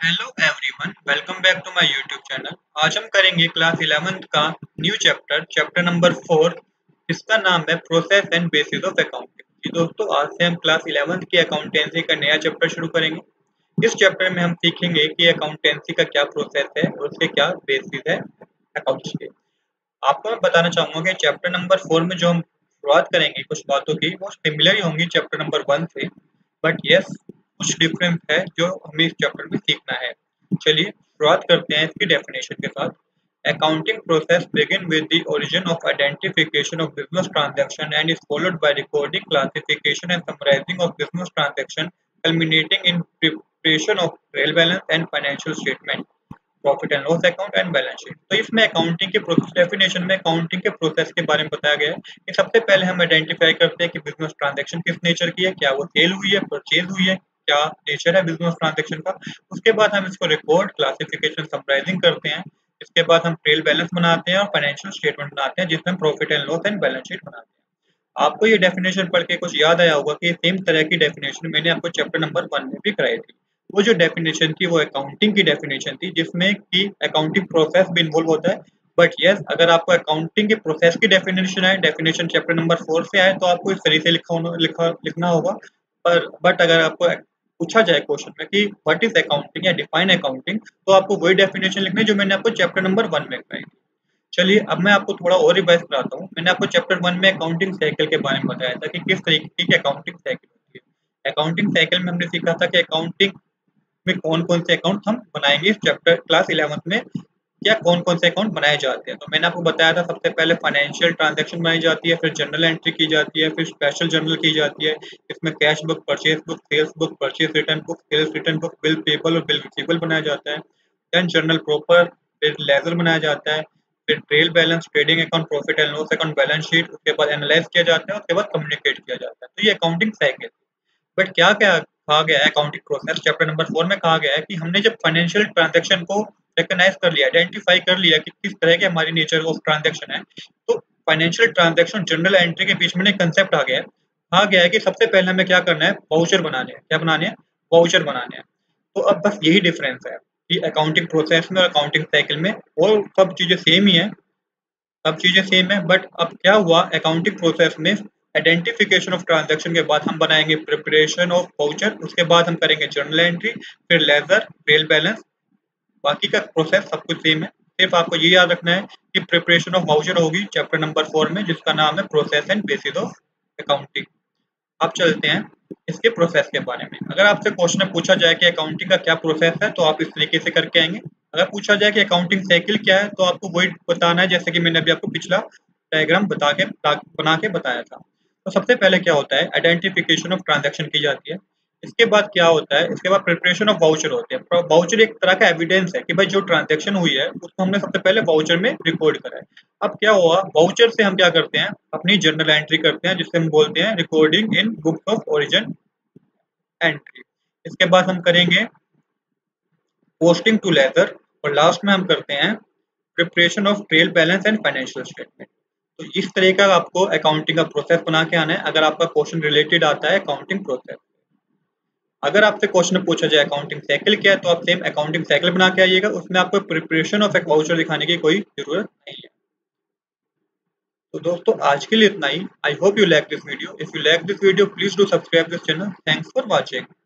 Hello everyone, welcome back to my YouTube channel. आज हम करेंगे क्लास 11th का न्यू चैप्टर नंबर 4। इसका नाम है process and basis of accounting. जी दोस्तों, आज से हम क्लास 11th की अकाउंटेंसी का नया चैप्टर शुरू करेंगे। इस चैप्टर में हम सीखेंगे कि अकाउंटेंसी का क्या प्रोसेस है और उसके क्या बेसिस है अकाउंट्स के। आपको मैं बताना चाहूँगा कि चैप्टर नंबर 4 में जो हम शुरुआत करेंगे कुछ बातों की, वो सिमिलर ही होंगी चैप्टर नंबर 1 से, बट यस कुछ डिफरेंस है जो हमें इस चैप्टर में सीखना है। चलिए शुरुआत करते हैं इसकी डेफिनेशन के साथ। Accounting process begin with the origin of identification of business transaction and is followed by recording, classification and summarising of business transaction, culminating in preparation of trial balance and financial statement, profit and loss account and balance sheet. तो इसमें accounting के process definition में accounting के process के बारे में बताया गया है कि सबसे पहले हम आइडेंटिफाई करते हैं कि बिजनेस ट्रांजैक्शन किस नेचर की है, क्या वो सेल हुई है, परचेज हुई है, क्या नेचर है बिजनेस ट्रांजैक्शन का। उसके बाद हम इसको रिकॉर्ड, क्लासिफिकेशन, समराइजिंग करते हैं। इसके बाद हम ट्रेल बैलेंस बनाते हैं और फाइनेंशियल स्टेटमेंट बनाते हैं जिसमें profit and loss and balance sheet बनाते हैं। आपको ये डेफिनेशन पढ़ के कुछ याद आया होगा कि सेम तरह की डेफिनेशन मैंने आपको चैप्टर नंबर 1 में भी कराई थी। वो जो डेफिनेशन थी वो अकाउंटिंग की डेफिनेशन थी जिसमें कि अकाउंटिंग प्रोसेस भी इन्वॉल्व होता है। बट यस, अगर आपको अकाउंटिंग के प्रोसेस की डेफिनेशन आए, डेफिनेशन चैप्टर नंबर 4 से आए, तो आपको इस तरीके से लिखना होगा। पर बट अगर आपको पूछा जाए क्वेश्चन में कि व्हाट इज अकाउंटिंग या डिफाइन अकाउंटिंग, तो आपको वही डेफिनेशन लिखनी है जो मैंने आपको चैप्टर नंबर 1 में कराई थी। चलिए अब मैं आपको थोड़ा और रिवाइज कराता हूँ। मैंने आपको चैप्टर 1 में अकाउंटिंग साइकिल के बारे में बताया था कि किस तरीके की अकाउंटिंग साइकिल होती है। अकाउंटिंग साइकिल में हमने सीखा था कि अकाउंटिंग में कौन-कौन से अकाउंट हम बनाएँगे। इस चैप्टर क्लास 11th में क्या कौन-कौन से अकाउंट बनाए जाते हैं। तो मैंने आपको बताया था सबसे पहले फाइनेंशियल ट्रांजैक्शन बनाई जाती है, फिर जर्नल एंट्री की जाती है, फिर स्पेशल जर्नल की जाती है। इसमें cash book, purchase book, sales book, purchase return book, sales return book, bill payable और बिल रिसीवेबल बनाया जाता है। देन जर्नल प्रॉपर, फिर लेजर बनाया जाता है, फिर trail balance, trading account, profit and loss account, balance sheet, उसके बाद एनालाइज़ किया जाता है, उसके बाद कम्युनिकेट किया जाता है। तो ये अकाउंटिंग साइकिल। बट क्या-क्या कहा गया है अकाउंटिंग प्रोसेस चैप्टर नंबर 4 में कहा गया है कि हमने जब फाइनेंशियल ट्रांजैक्शन को रिकॉग्नाइज़ कर लिया, आइडेंटिफाई कर लिया कि किस तरह की हमारी नेचर ऑफ ट्रांजैक्शन है, तो फाइनेंशियल ट्रांजैक्शन जर्नल एंट्री के बीच में एक कांसेप्ट आ गया है। कहा गया है कि सबसे पहले हमें क्या करना है, वाउचर बनाने हैं। क्या बनाने हैं? वाउचर बनाने हैं। तो अब बस यही डिफरेंस है कि अकाउंटिंग प्रोसेस में और अकाउंटिंग साइकिल में, और सब चीज़ें सेम ही है। सब चीज़ें सेम है, बट अब क्या हुआ अकाउंटिंग प्रोसेस में, आइडेंटिफिकेशन ऑफ ट्रांजैक्शन के बाद हम बनाएंगे प्रिपरेशन ऑफ वाउचर, उसके बाद हम करेंगे जर्नल एंट्री, फिर लेजर, ट्रेल बैलेंस। बाकी का प्रोसेस सब कुछ सेम है। सिर्फ आपको ये याद रखना है कि प्रिपरेशन ऑफ वाउचर होगी चैप्टर नंबर 4 में, जिसका नाम है process and basis of accounting. अब चलते हैं इसके प्रोसेस के बारे में। अगर आपसे क्वेश्चन में पूछा जाए कि अकाउंटिंग का क्या प्रोसेस है, तो आप इस तरीके से करके आएंगे। अगर पूछा जाए कि अकाउंटिंग साइकिल क्या है, तो आपको वही बताना है जैसे कि मैंने अभी आपको पिछला डायग्राम बना के बताया था। तो सबसे पहले क्या होता है, आइडेंटिफिकेशन ऑफ ट्रांजैक्शन की जाती है। इसके बाद क्या होता है, इसके बाद प्रिपरेशन ऑफ वाउचर होते हैं। वाउचर एक तरह का एविडेंस है कि भाई जो ट्रांजैक्शन हुई है उसको हमने सबसे पहले वाउचर में रिकॉर्ड करा है। अब क्या हुआ, वाउचर से हम क्या करते हैं, अपनी जर्नल एंट्री करते हैं जिसे हम बोलते हैं recording in books of origin entry. इसके बाद हम करेंगे पोस्टिंग टू लेजर, और लास्ट में हम करते हैं preparation of trail balance and financial statement. तो इस तरह का आपको अकाउंटिंग का प्रोसेस बना के आना है अगर आपका क्वेश्चन रिलेटेड आता है अकाउंटिंग प्रोसेस। अगर आपसे क्वेश्चन पूछा जाए अकाउंटिंग साइकिल क्या है, तो आप सेम अकाउंटिंग साइकिल बना के आइएगा। उसमें आपको प्रिपरेशन ऑफ एक वाउचर दिखाने की कोई जरूरत नहीं है। तो दोस्तों आज के लिए इतना ही। I hope you like this video. If you like this video please do subscribe this channel. Thanks for watching.